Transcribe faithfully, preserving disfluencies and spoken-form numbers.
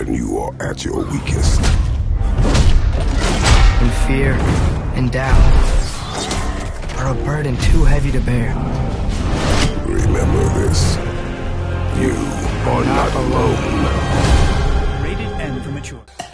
when you are at your weakest. When fear and doubt are a burden too heavy to bear. Remember this. You are not alone. Rated M for mature.